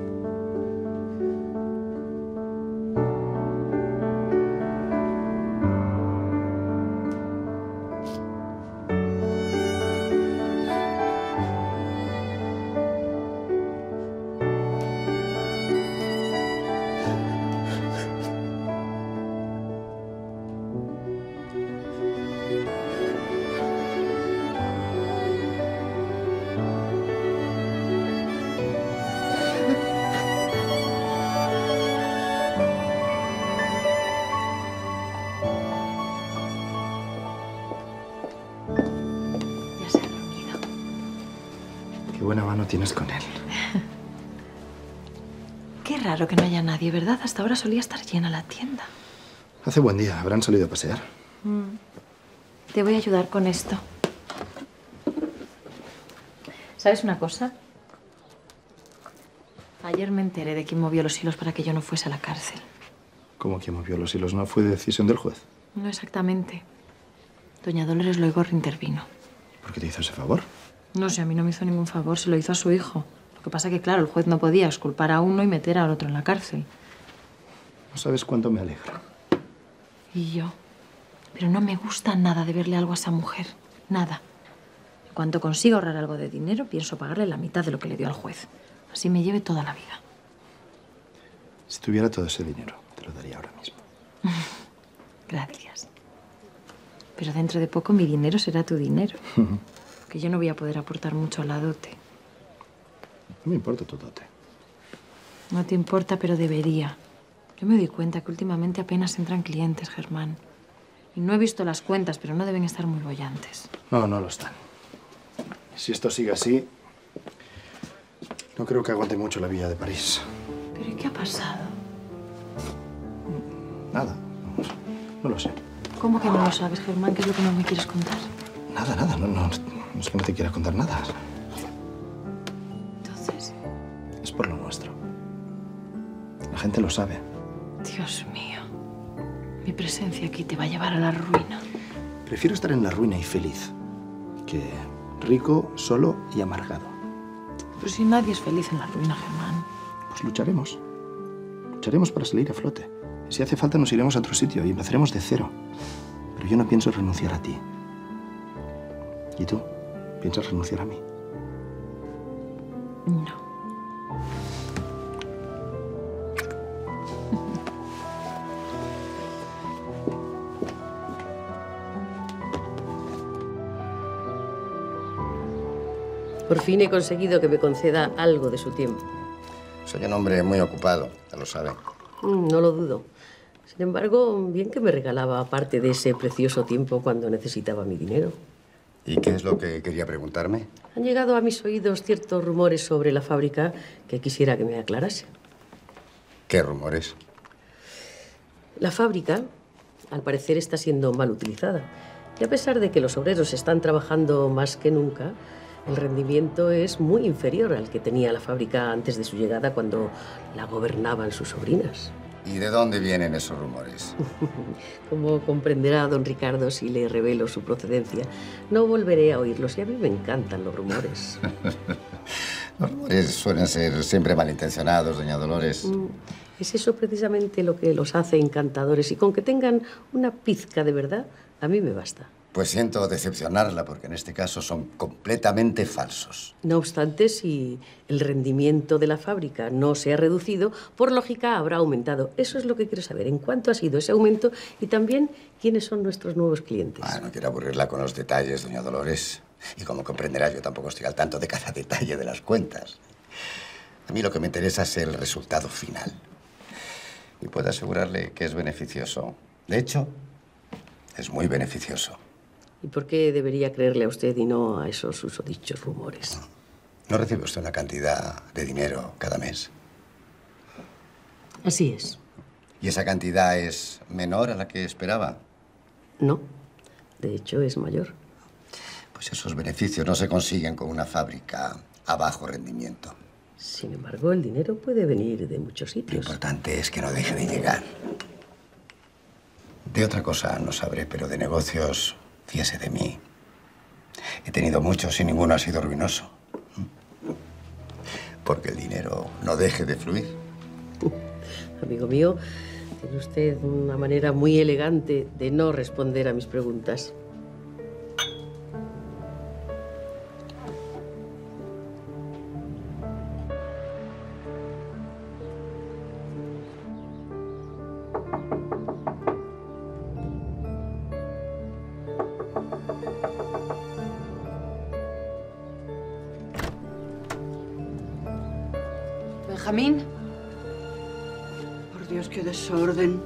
Ya se ha reunido. Qué buena mano tienes con él. Qué raro que no haya nadie, ¿verdad? Hasta ahora solía estar llena la tienda. Hace buen día. ¿Habrán salido a pasear? Te voy a ayudar con esto. ¿Sabes una cosa? Ayer me enteré de quién movió los hilos para que yo no fuese a la cárcel. ¿Cómo que movió los hilos? ¿No fue decisión del juez? No exactamente. Doña Dolores Loigorri intervino. ¿Por qué te hizo ese favor? No sé, a mí no me hizo ningún favor, se lo hizo a su hijo. Lo que pasa que, claro, el juez no podía exculpar a uno y meter al otro en la cárcel. No sabes cuánto me alegra. Y yo. Pero no me gusta nada de verle algo a esa mujer. Nada. En cuanto consiga ahorrar algo de dinero, pienso pagarle la mitad de lo que le dio al juez. Así me lleve toda la vida. Si tuviera todo ese dinero, te lo daría ahora mismo. Gracias. Pero dentro de poco mi dinero será tu dinero. Que yo no voy a poder aportar mucho a la dote. No me importa tu dote. No te importa, pero debería. Yo me doy cuenta que últimamente apenas entran clientes, Germán. Y no he visto las cuentas, pero no deben estar muy bollantes. No, no lo están. Si esto sigue así, no creo que aguante mucho la villa de París. ¿Pero y qué ha pasado? Nada. No lo sé. ¿Cómo que no lo sabes, Germán? ¿Qué es lo que no me quieres contar? Nada, nada. No es que no te quiera contar nada. Entonces... Es por lo nuestro. La gente lo sabe. Dios mío. Mi presencia aquí te va a llevar a la ruina. Prefiero estar en la ruina y feliz que rico, solo y amargado. Pero si nadie es feliz en la ruina, Germán. Pues lucharemos. Lucharemos para salir a flote. Si hace falta nos iremos a otro sitio y empezaremos de cero. Pero yo no pienso renunciar a ti. ¿Y tú? ¿Piensas renunciar a mí? No. Por fin he conseguido que me conceda algo de su tiempo. Soy un hombre muy ocupado, ya lo sabe. No lo dudo. Sin embargo, bien que me regalaba parte de ese precioso tiempo cuando necesitaba mi dinero. ¿Y qué es lo que quería preguntarme? Han llegado a mis oídos ciertos rumores sobre la fábrica que quisiera que me aclarase. ¿Qué rumores? La fábrica, al parecer, está siendo mal utilizada. Y a pesar de que los obreros están trabajando más que nunca, el rendimiento es muy inferior al que tenía la fábrica antes de su llegada, cuando la gobernaban sus sobrinas. ¿Y de dónde vienen esos rumores? Como comprenderá don Ricardo si le revelo su procedencia, no volveré a oírlos y a mí me encantan los rumores. Los rumores suelen ser siempre malintencionados, doña Dolores. Es eso precisamente lo que los hace encantadores y con que tengan una pizca de verdad, a mí me basta. Pues siento decepcionarla porque en este caso son completamente falsos. No obstante, si el rendimiento de la fábrica no se ha reducido, por lógica habrá aumentado. Eso es lo que quiero saber, en cuánto ha sido ese aumento y también quiénes son nuestros nuevos clientes. No quiero aburrirla con los detalles, doña Dolores. Y como comprenderá, yo tampoco estoy al tanto de cada detalle de las cuentas. A mí lo que me interesa es el resultado final. Y puedo asegurarle que es beneficioso. De hecho, es muy beneficioso. ¿Y por qué debería creerle a usted y no a esos susodichos rumores? ¿No recibe usted una cantidad de dinero cada mes? Así es. ¿Y esa cantidad es menor a la que esperaba? No. De hecho, es mayor. Pues esos beneficios no se consiguen con una fábrica a bajo rendimiento. Sin embargo, el dinero puede venir de muchos sitios. Lo importante es que no deje de llegar. De otra cosa no sabré, pero de negocios, fíese de mí. He tenido muchos y ninguno ha sido ruinoso. Porque el dinero no deje de fluir. Amigo mío, tiene usted una manera muy elegante de no responder a mis preguntas. Benjamín. Por Dios, qué desorden.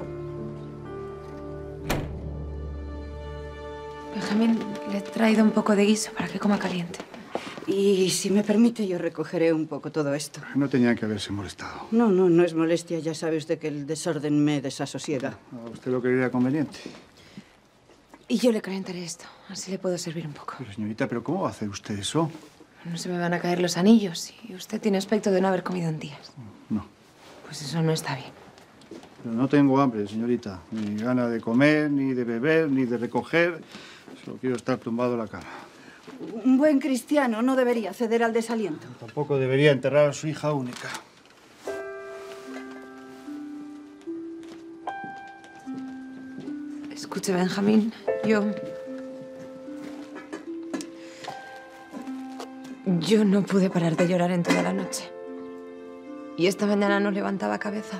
Benjamín, le he traído un poco de guiso para que coma caliente. Y si me permite, yo recogeré un poco todo esto. No tenía que haberse molestado. No es molestia. Ya sabe usted que el desorden me desasosiega. ¿A usted lo creería conveniente? Y yo le calentaré esto, así le puedo servir un poco. Pero señorita, ¿pero cómo va a hacer usted eso? No se me van a caer los anillos y usted tiene aspecto de no haber comido en días. No. Pues eso no está bien. Pero no tengo hambre, señorita. Ni gana de comer, ni de beber, ni de recoger. Solo quiero estar tumbado en la cama. Un buen cristiano no debería ceder al desaliento. Tampoco debería enterrar a su hija única. Escuche, Benjamín, yo no pude parar de llorar en toda la noche. Y esta mañana no levantaba cabeza.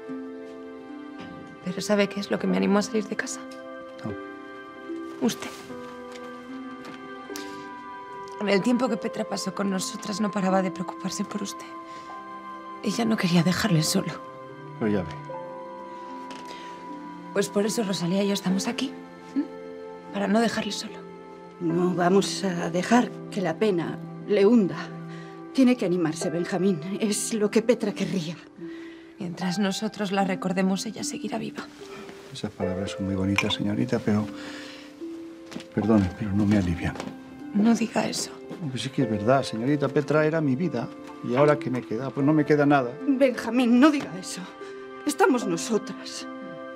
Pero ¿sabe qué es lo que me animó a salir de casa? No. Usted. En el tiempo que Petra pasó con nosotras no paraba de preocuparse por usted. Ella no quería dejarle solo. Pues ya ve. Pues por eso Rosalía y yo estamos aquí. Para no dejarle solo. No vamos a dejar que la pena le hunda. Tiene que animarse, Benjamín. Es lo que Petra querría. Mientras nosotros la recordemos, ella seguirá viva. Esas palabras son muy bonitas, señorita, pero... Perdone, pero no me alivian. No diga eso. Pues sí que es verdad, señorita. Petra era mi vida. ¿Y ahora qué me queda? Pues no me queda nada. Benjamín, no diga eso. Estamos nosotras.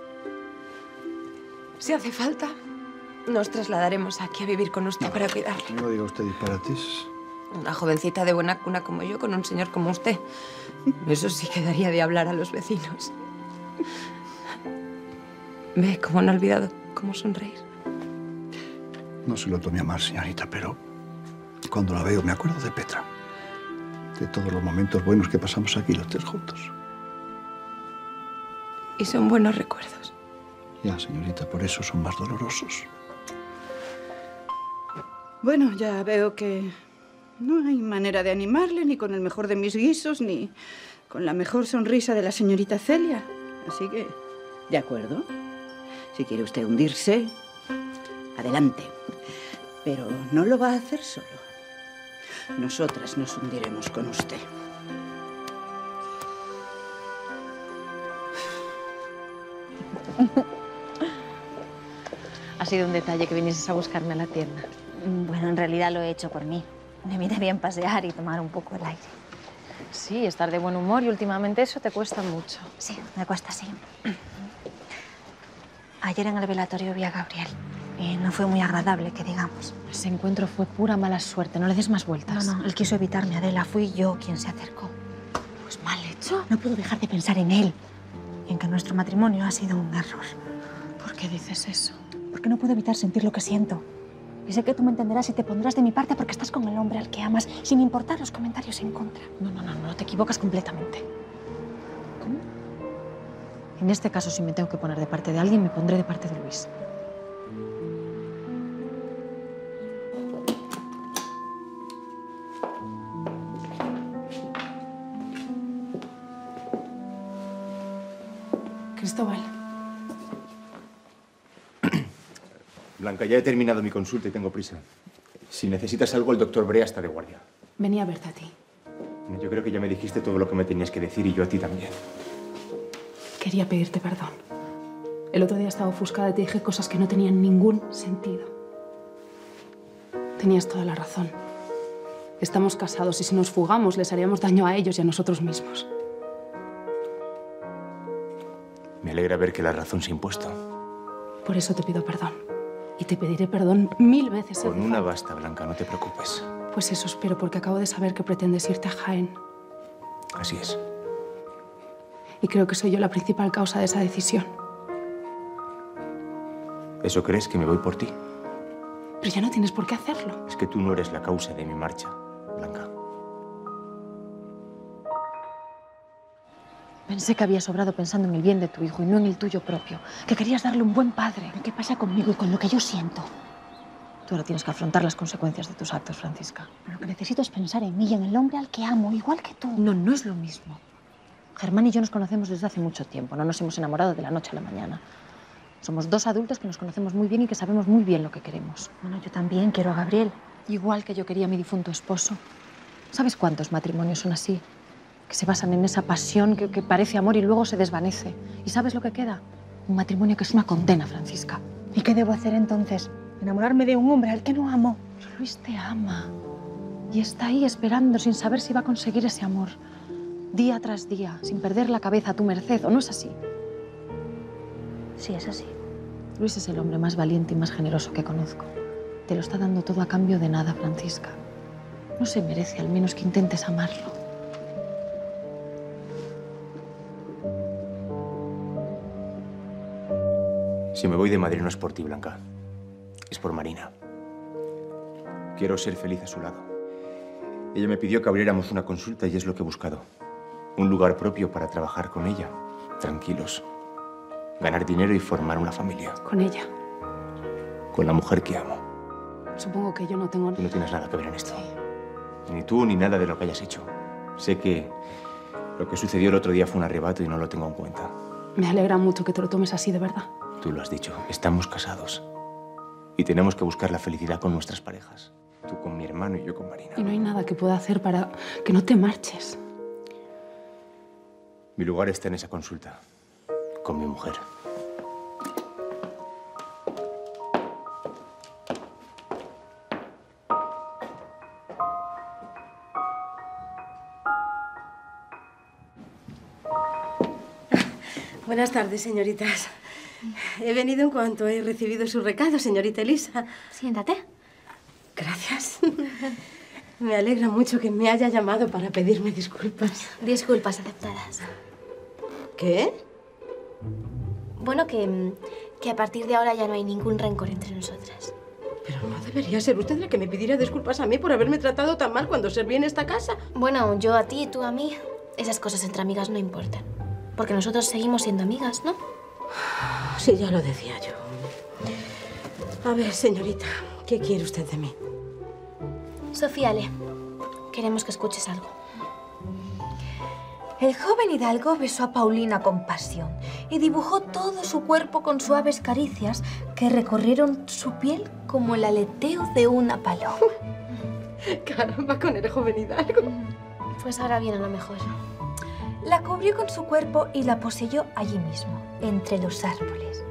Si hace falta, nos trasladaremos aquí a vivir con usted para cuidarle. No diga usted disparates. Una jovencita de buena cuna como yo con un señor como usted. Eso sí que daría de hablar a los vecinos. ¿Ve cómo no ha olvidado cómo sonreír? No se lo tome a mal, señorita, pero cuando la veo me acuerdo de Petra. De todos los momentos buenos que pasamos aquí los tres juntos. Y son buenos recuerdos. Ya, señorita, por eso son más dolorosos. Bueno, ya veo que no hay manera de animarle, ni con el mejor de mis guisos, ni con la mejor sonrisa de la señorita Celia. Así que, de acuerdo. Si quiere usted hundirse, adelante. Pero no lo va a hacer solo. Nosotras nos hundiremos con usted. Ha sido un detalle que vinieses a buscarme a la tienda. Bueno, en realidad lo he hecho por mí. Me viene bien pasear y tomar un poco el aire. Sí, estar de buen humor y últimamente eso te cuesta mucho. Sí, me cuesta, sí. Ayer en el velatorio vi a Gabriel y no fue muy agradable, que digamos. Ese encuentro fue pura mala suerte, no le des más vueltas. No, él quiso evitarme, Adela. Fui yo quien se acercó. Pues mal hecho. No puedo dejar de pensar en él y en que nuestro matrimonio ha sido un error. ¿Por qué dices eso? Porque no puedo evitar sentir lo que siento. Y sé que tú me entenderás y te pondrás de mi parte porque estás con el hombre al que amas, sin importar los comentarios en contra. No, te equivocas completamente. ¿Cómo? En este caso, si me tengo que poner de parte de alguien, me pondré de parte de Luis. Cristóbal. Blanca, ya he terminado mi consulta y tengo prisa. Si necesitas algo, el doctor Brea está de guardia. Venía a verte a ti. Yo creo que ya me dijiste todo lo que me tenías que decir y yo a ti también. Quería pedirte perdón. El otro día estaba ofuscada y te dije cosas que no tenían ningún sentido. Tenías toda la razón. Estamos casados y si nos fugamos les haríamos daño a ellos y a nosotros mismos. Me alegra ver que la razón se ha impuesto. Por eso te pido perdón. Y te pediré perdón 1000 veces. Con una basta, Blanca, no te preocupes. Pues eso espero, porque acabo de saber que pretendes irte a Jaén. Así es. Y creo que soy yo la principal causa de esa decisión. ¿Eso crees, que me voy por ti? Pero ya no tienes por qué hacerlo. Es que tú no eres la causa de mi marcha, Blanca. Pensé que habías obrado pensando en el bien de tu hijo y no en el tuyo propio. Que querías darle un buen padre. ¿Qué pasa conmigo y con lo que yo siento? Tú ahora tienes que afrontar las consecuencias de tus actos, Francisca. Lo que necesito es pensar en mí y en el hombre al que amo, igual que tú. No es lo mismo. Germán y yo nos conocemos desde hace mucho tiempo. No nos hemos enamorado de la noche a la mañana. Somos dos adultos que nos conocemos muy bien y que sabemos muy bien lo que queremos. Bueno, yo también quiero a Gabriel. Igual que yo quería a mi difunto esposo. ¿Sabes cuántos matrimonios son así? Que se basan en esa pasión que parece amor y luego se desvanece. ¿Y sabes lo que queda? Un matrimonio que es una condena, Francisca. ¿Y qué debo hacer entonces? ¿Enamorarme de un hombre al que no amo? Pero Luis te ama. Y está ahí esperando sin saber si va a conseguir ese amor. Día tras día, sin perder la cabeza a tu merced, ¿o no es así? Sí, es así. Luis es el hombre más valiente y más generoso que conozco. Te lo está dando todo a cambio de nada, Francisca. No se merece al menos que intentes amarlo. Si me voy de Madrid no es por ti, Blanca. Es por Marina. Quiero ser feliz a su lado. Ella me pidió que abriéramos una consulta y es lo que he buscado. Un lugar propio para trabajar con ella, tranquilos. Ganar dinero y formar una familia. Con ella. Con la mujer que amo. Supongo que yo no tengo... Tú no tienes nada que ver en esto. Ni tú ni nada de lo que hayas hecho. Sé que lo que sucedió el otro día fue un arrebato y no lo tengo en cuenta. Me alegra mucho que te lo tomes así, de verdad. Tú lo has dicho, estamos casados. Y tenemos que buscar la felicidad con nuestras parejas. Tú con mi hermano y yo con Marina. Y no hay nada que pueda hacer para que no te marches. Mi lugar está en esa consulta. Con mi mujer. Buenas tardes, señoritas. He venido en cuanto he recibido su recado, señorita Elisa. Siéntate. Gracias. Me alegra mucho que me haya llamado para pedirme disculpas. Disculpas aceptadas. ¿Qué? Bueno, que a partir de ahora ya no hay ningún rencor entre nosotras. Pero no debería ser usted la que me pidiera disculpas a mí por haberme tratado tan mal cuando serví en esta casa. Bueno, yo a ti y tú a mí. Esas cosas entre amigas no importan. Porque nosotros seguimos siendo amigas, ¿no? Sí, ya lo decía yo. A ver, señorita, ¿qué quiere usted de mí? Sofía, queremos que escuches algo. El joven hidalgo besó a Paulina con pasión y dibujó todo su cuerpo con suaves caricias que recorrieron su piel como el aleteo de una paloma. Caramba, con el joven hidalgo. Pues ahora viene lo mejor. La cubrió con su cuerpo y la poseyó allí mismo, entre los árboles.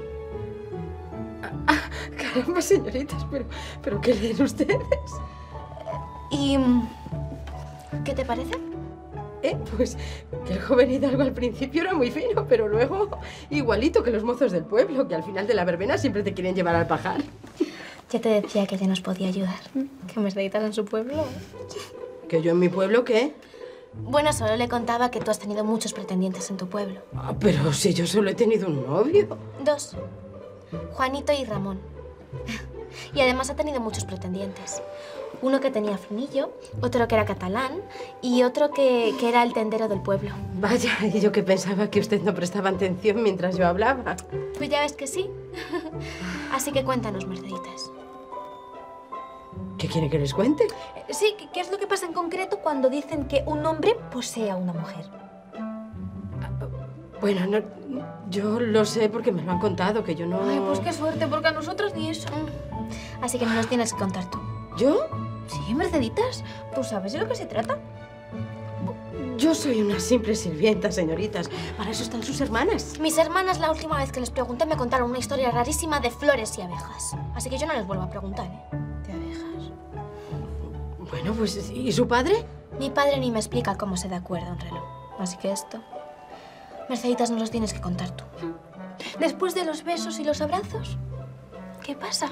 Caramba, señoritas, pero ¿qué leen ustedes? ¿Y qué te parece? Pues que el joven hidalgo al principio era muy fino, pero luego igualito que los mozos del pueblo, que al final de la verbena siempre te quieren llevar al pajar. Ya te decía que ella nos podía ayudar. Que Merceditas en su pueblo. ¿Que yo en mi pueblo qué? Bueno, solo le contaba que tú has tenido muchos pretendientes en tu pueblo. Pero si yo solo he tenido un novio. 2. Juanito y Ramón. Y además ha tenido muchos pretendientes. Uno que tenía frenillo, otro que era catalán y otro que era el tendero del pueblo. Vaya, y yo que pensaba que usted no prestaba atención mientras yo hablaba. Pues ya ves que sí. Así que cuéntanos, Merceditas. ¿Qué quiere que les cuente? Sí, ¿qué es lo que pasa en concreto cuando dicen que un hombre posee a una mujer? Bueno, no, yo lo sé porque me lo han contado, que yo no... Ay, pues qué suerte, porque a nosotros ni eso. Así que no nos tienes que contar tú. ¿Yo? Sí, Merceditas. ¿Tú sabes de lo que se trata? Yo soy una simple sirvienta, señoritas. Para eso están sus hermanas. Mis hermanas, la última vez que les pregunté, me contaron una historia rarísima de flores y abejas. Así que yo no les vuelvo a preguntar, ¿eh? De abejas. Bueno, pues, ¿y su padre? Mi padre ni me explica cómo se da cuerda a un reloj. Así que esto... Merceditas, no los tienes que contar tú. Después de los besos y los abrazos, ¿qué pasa?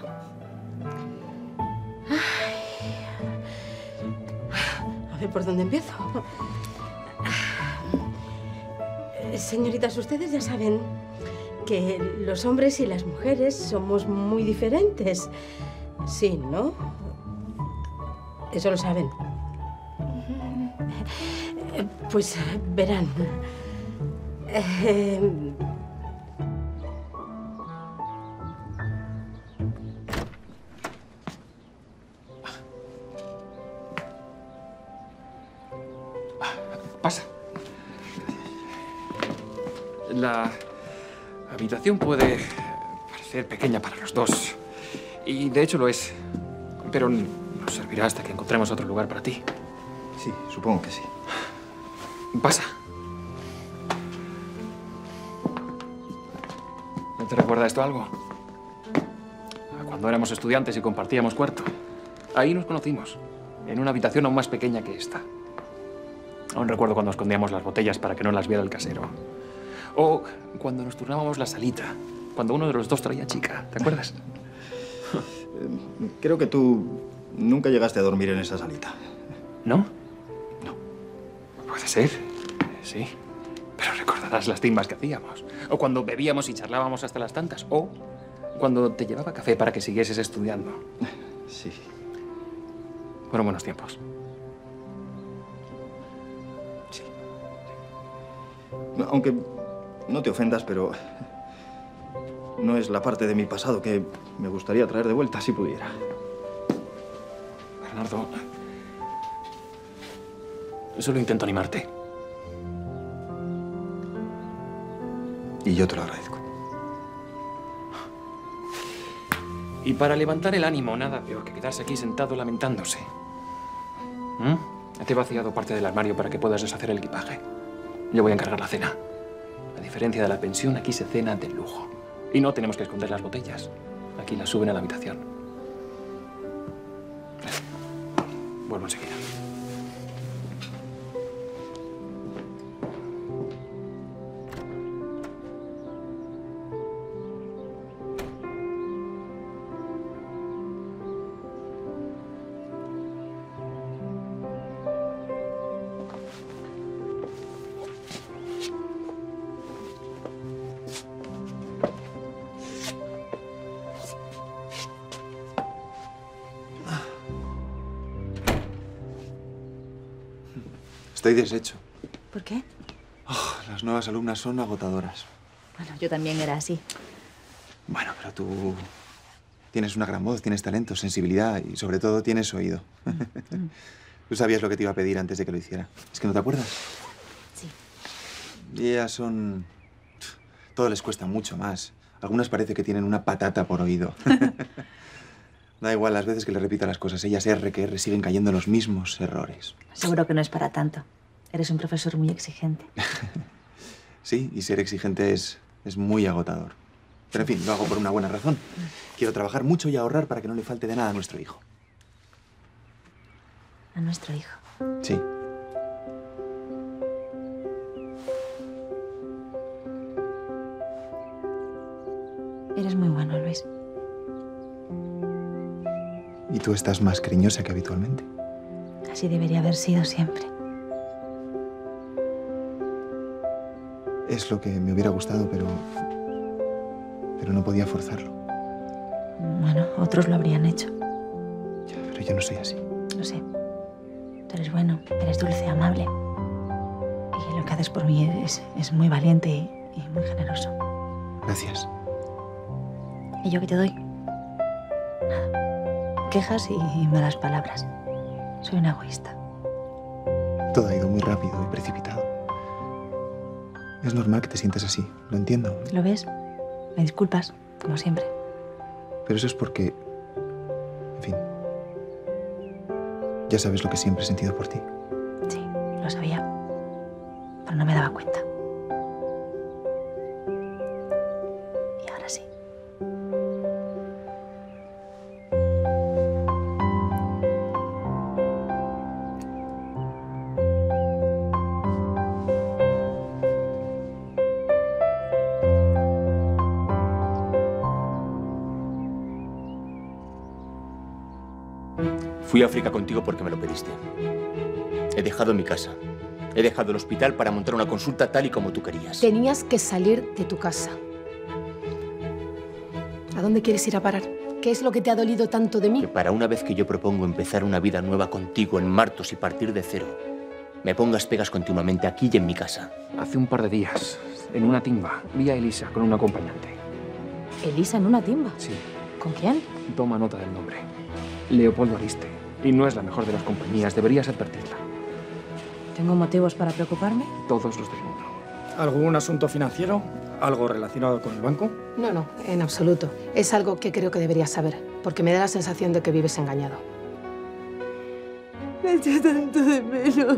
A ver, ¿por dónde empiezo? Señoritas, ustedes ya saben que los hombres y las mujeres somos muy diferentes. Sí, ¿no? Eso lo saben. Pues verán. Pasa. La habitación puede parecer pequeña para los dos. Y de hecho lo es. Pero nos servirá hasta que encontremos otro lugar para ti. Sí, supongo que sí. Pasa. ¿No te recuerda esto algo? Cuando éramos estudiantes y compartíamos cuarto. Ahí nos conocimos. en una habitación aún más pequeña que esta. Aún recuerdo cuando escondíamos las botellas para que no las viera el casero. O cuando nos turnábamos la salita, cuando uno de los dos traía chica, ¿te acuerdas? Creo que tú nunca llegaste a dormir en esa salita. ¿No? No. Puede ser, sí. Pero recordarás las timbas que hacíamos. O cuando bebíamos y charlábamos hasta las tantas. O cuando te llevaba café para que siguieses estudiando. Sí. Fueron buenos tiempos. Sí. Aunque no te ofendas, pero no es la parte de mi pasado que me gustaría traer de vuelta si pudiera. Bernardo, solo intento animarte. Y yo te lo agradezco. Y para levantar el ánimo, nada peor que quedarse aquí sentado lamentándose. Te he vaciado parte del armario para que puedas deshacer el equipaje. Yo voy a encargar la cena. A diferencia de la pensión, aquí se cena de lujo. Y no tenemos que esconder las botellas. Aquí las suben a la habitación. Vuelvo enseguida. Estoy deshecho. ¿Por qué? Oh, las nuevas alumnas son agotadoras. Bueno, yo también era así. Bueno, pero tú tienes una gran voz, tienes talento, sensibilidad y sobre todo tienes oído. Tú sabías lo que te iba a pedir antes de que lo hiciera. ¿Es que no te acuerdas? Sí. Y ellas son... Todo les cuesta mucho más. Algunas parece que tienen una patata por oído. Da igual las veces que le repita las cosas. Ellas R que R siguen cayendo en los mismos errores. Seguro que no es para tanto. Eres un profesor muy exigente. Sí, y ser exigente es muy agotador. Pero en fin, lo hago por una buena razón. Quiero trabajar mucho y ahorrar para que no le falte de nada a nuestro hijo. A nuestro hijo. Sí. Eres muy bueno, Luis. Y tú estás más cariñosa que habitualmente. Así debería haber sido siempre. Es lo que me hubiera gustado, pero no podía forzarlo. Bueno, otros lo habrían hecho. Ya, pero yo no soy así. Lo sé. Tú eres bueno, eres dulce, amable. Y lo que haces por mí es muy valiente y muy generoso. Gracias. ¿Y yo qué te doy? Nada. Quejas y malas palabras. Soy una egoísta. Todo ha ido muy rápido y precipitado. Es normal que te sientas así, lo entiendo. ¿Lo ves? Me disculpas, como siempre. Pero eso es porque... En fin... Ya sabes lo que siempre he sentido por ti. Sí, lo sabía. Pero no me daba cuenta. Y ahora sí. Fui a África contigo porque me lo pediste. He dejado mi casa. He dejado el hospital para montar una consulta tal y como tú querías. Tenías que salir de tu casa. ¿A dónde quieres ir a parar? ¿Qué es lo que te ha dolido tanto de mí? Que para una vez que yo propongo empezar una vida nueva contigo en Martos y partir de cero, me pongas pegas continuamente aquí y en mi casa. Hace un par de días, en una timba, vi a Elisa con un acompañante. ¿Elisa en una timba? Sí. ¿Con quién? Toma nota del nombre. Leopoldo Ariste. Y no es la mejor de las compañías. Deberías advertirla. ¿Tengo motivos para preocuparme? Todos los del mundo. ¿Algún asunto financiero? ¿Algo relacionado con el banco? No, no, en absoluto. Es algo que creo que deberías saber, porque me da la sensación de que vives engañado. Me echo tanto de menos.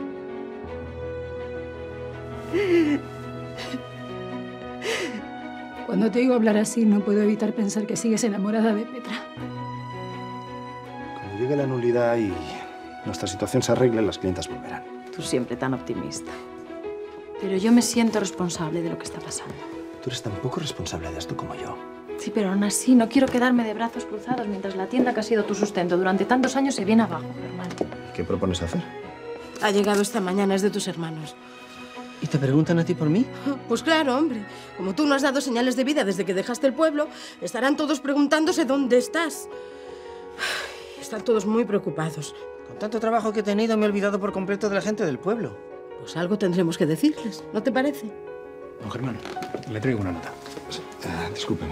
Cuando te oigo hablar así, no puedo evitar pensar que sigues enamorada de Petra. Cuando llegue la nulidad y nuestra situación se arregle, las clientas volverán. Tú siempre tan optimista. Pero yo me siento responsable de lo que está pasando. Tú eres tan poco responsable de esto como yo. Sí, pero aún así no quiero quedarme de brazos cruzados mientras la tienda que ha sido tu sustento durante tantos años se viene abajo, Germán. ¿Qué propones hacer? Ha llegado esta mañana, es de tus hermanos. ¿Y te preguntan a ti por mí? Pues claro, hombre. Como tú no has dado señales de vida desde que dejaste el pueblo, estarán todos preguntándose dónde estás. Están todos muy preocupados. Con tanto trabajo que he tenido, me he olvidado por completo de la gente del pueblo. Pues algo tendremos que decirles, ¿no te parece? Don Germán, le traigo una nota. Discúlpeme.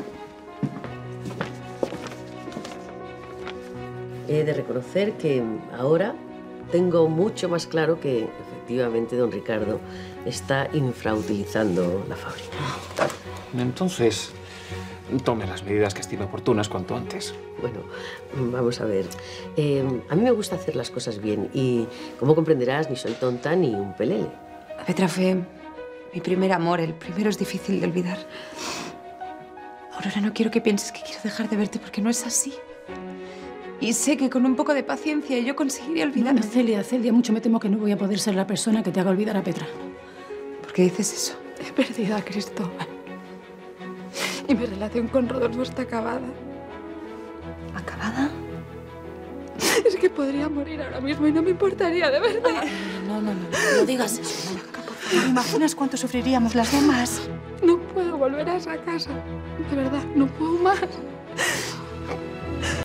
He de reconocer que ahora tengo mucho más claro que efectivamente don Ricardo está infrautilizando la fábrica. Entonces, tome las medidas que estime oportunas cuanto antes. Bueno, vamos a ver. A mí me gusta hacer las cosas bien y, como comprenderás, ni soy tonta ni un pelele. Petra fue mi primer amor. El primero es difícil de olvidar. Aurora, no quiero que pienses que quiero dejar de verte porque no es así. Y sé que con un poco de paciencia yo conseguiría olvidar. No, Celia, mucho me temo que no voy a poder ser la persona que te haga olvidar a Petra. ¿Por qué dices eso? He perdido a Cristóbal. Y mi relación con Rodolfo está acabada. ¿Acabada? Es que podría morir ahora mismo y no me importaría, de verdad. No digas eso, Blanca, por favor. ¿Te imaginas cuánto sufriríamos las demás? No puedo volver a esa casa. De verdad, no puedo más.